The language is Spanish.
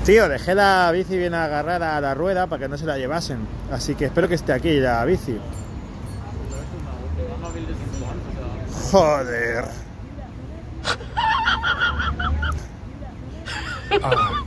Tío, dejé la bici bien agarrada a la rueda para que no se la llevasen. Así que espero que esté aquí la bici. Joder.